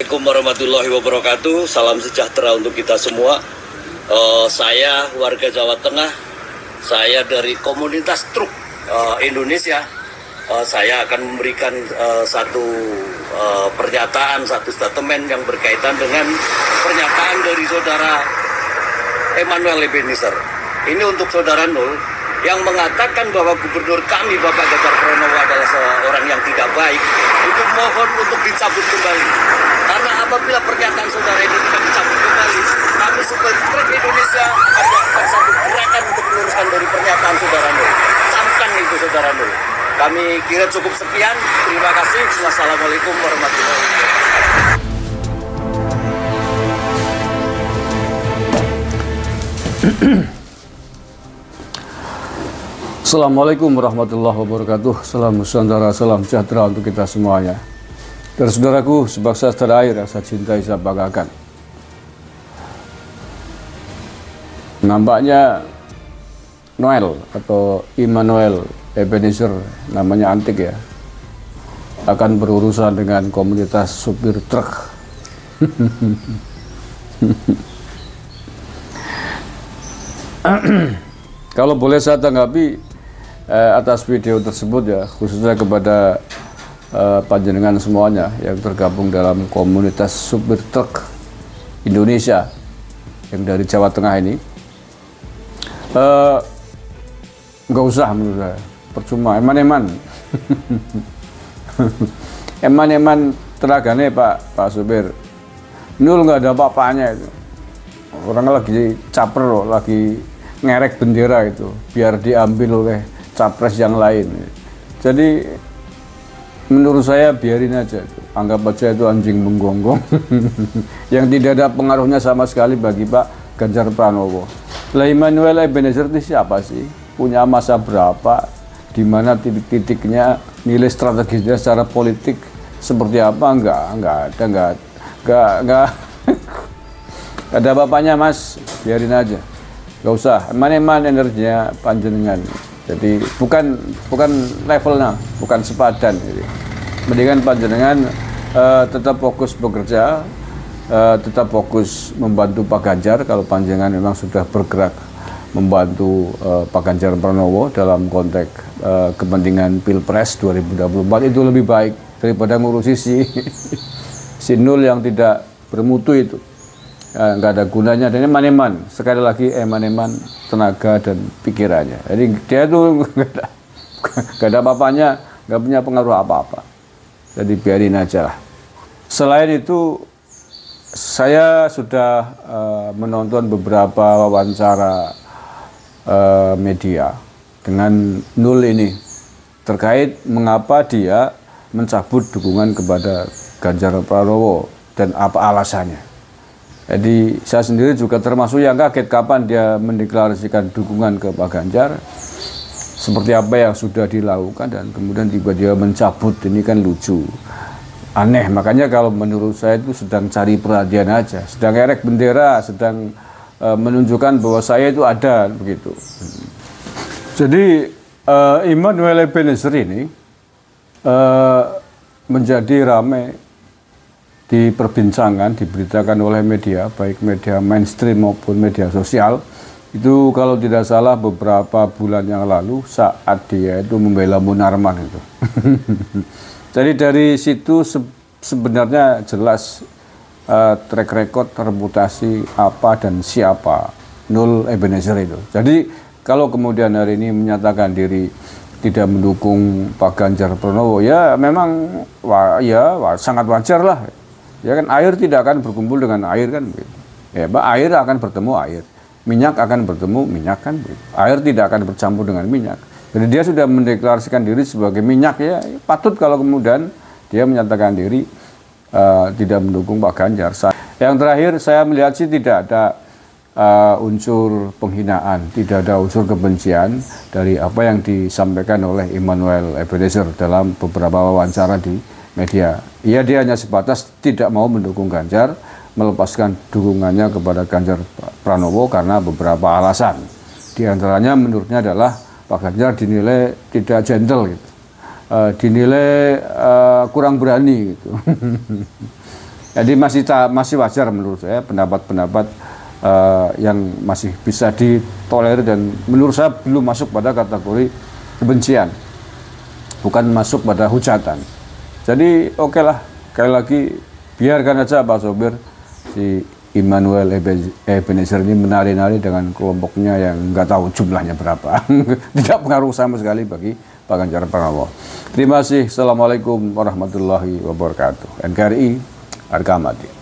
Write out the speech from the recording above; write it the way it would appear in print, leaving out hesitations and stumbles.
Assalamualaikum warahmatullahi wabarakatuh. Salam sejahtera untuk kita semua. Saya warga Jawa Tengah. Saya dari komunitas truk Indonesia. Saya akan memberikan satu pernyataan, satu statement yang berkaitan dengan pernyataan dari saudara Emmanuel Ebenezer. Ini untuk saudara Nul yang mengatakan bahwa gubernur kami Bapak Ganjar Pranowo adalah seorang yang tidak baik, itu mohon untuk dicabut kembali. Karena apabila pernyataan saudara ini tidak dicabut kembali, kami sebagai truk Indonesia akan satu gerakan untuk meluruskan dari pernyataan saudara Nul. Camkan itu saudara Nul. Kami kira cukup sekian. Terima kasih. Wassalamualaikum warahmatullahi wabarakatuh. Assalamualaikum warahmatullahi wabarakatuh. Salam Nusantara, salam sejahtera untuk kita semuanya. Dan saudaraku, sebangsa setanah air yang saya cintai, saya banggakan. Nampaknya Noel atau Emmanuel Ebenezer, namanya antik ya, akan berurusan dengan komunitas supir truk. Kalau boleh saya tanggapi atas video tersebut ya, khususnya kepada panjenengan semuanya yang tergabung dalam komunitas supir truk Indonesia yang dari Jawa Tengah ini, nggak usah menurut saya, percuma, eman-eman. Eman-eman tenaganya Pak supir Nul, nggak ada apa-apanya itu. Orang lagi caper loh, lagi ngerek bendera itu biar diambil oleh capres yang lain. Jadi menurut saya biarin aja, anggap aja itu anjing menggonggong yang tidak ada pengaruhnya sama sekali bagi Pak Ganjar Pranowo. Lah Emmanuel Ebenezer itu siapa sih? Punya masa berapa? Di mana titik-titiknya, nilai strategisnya secara politik seperti apa? Enggak ada apa-apanya Mas, biarin aja. Gak usah, eman-eman energinya panjenengan. Jadi bukan levelnya, bukan sepadan. Jadi mendingan panjenengan tetap fokus bekerja, tetap fokus membantu Pak Ganjar. Kalau panjenengan memang sudah bergerak membantu Pak Ganjar Pranowo dalam konteks kepentingan Pilpres 2024, itu lebih baik daripada ngurusi si Nul yang tidak bermutu itu. Nggak ada gunanya, dan eman-eman, sekali lagi eman-eman tenaga dan pikirannya. Jadi dia tuh nggak ada apa-apanya, nggak punya pengaruh apa-apa. Jadi biarin aja lah. Selain itu, saya sudah menonton beberapa wawancara media dengan Nul ini terkait mengapa dia mencabut dukungan kepada Ganjar Pranowo dan apa alasannya. Jadi saya sendiri juga termasuk yang kaget kapan dia mendeklarasikan dukungan ke Pak Ganjar, seperti apa yang sudah dilakukan, dan kemudian tiba-tiba mencabut. Ini kan lucu, aneh. Makanya kalau menurut saya itu sedang cari perhatian aja, sedang erek bendera, sedang menunjukkan bahwa saya itu ada, begitu. Jadi Emmanuel Ebenezer ini menjadi ramai diperbincangkan, diberitakan oleh media, baik media mainstream maupun media sosial. Itu kalau tidak salah beberapa bulan yang lalu saat dia itu membela Munarman itu. Jadi dari situ sebenarnya jelas track record, reputasi apa dan siapa Nul Ebenezer itu. Jadi kalau kemudian hari ini menyatakan diri tidak mendukung Pak Ganjar Pranowo, ya memang sangat wajar lah. Ya kan, air tidak akan berkumpul dengan air kan begitu. Ya, air akan bertemu air, minyak akan bertemu minyak kan begitu. Air tidak akan bercampur dengan minyak. Jadi dia sudah mendeklarasikan diri sebagai minyak, ya patut kalau kemudian dia menyatakan diri tidak mendukung Pak Ganjar. Yang terakhir saya melihat sih tidak ada unsur penghinaan, tidak ada unsur kebencian dari apa yang disampaikan oleh Emmanuel Ebenezer dalam beberapa wawancara di media. Dia hanya sebatas tidak mau mendukung Ganjar, melepaskan dukungannya kepada Ganjar Pranowo karena beberapa alasan. Di antaranya menurutnya adalah Pak Ganjar dinilai tidak gentle gitu. Dinilai kurang berani gitu. Jadi masih wajar menurut saya pendapat-pendapat yang masih bisa ditolerir dan menurut saya belum masuk pada kategori kebencian, bukan masuk pada hujatan. Jadi oke lah, sekali lagi biarkan aja Pak Sopir si Immanuel Ebenezer ini menari-nari dengan kelompoknya yang nggak tahu jumlahnya berapa. Tidak pengaruh sama sekali bagi Pak Ganjar Pranowo. Terima kasih. Assalamualaikum warahmatullahi wabarakatuh. NKRI harga mati.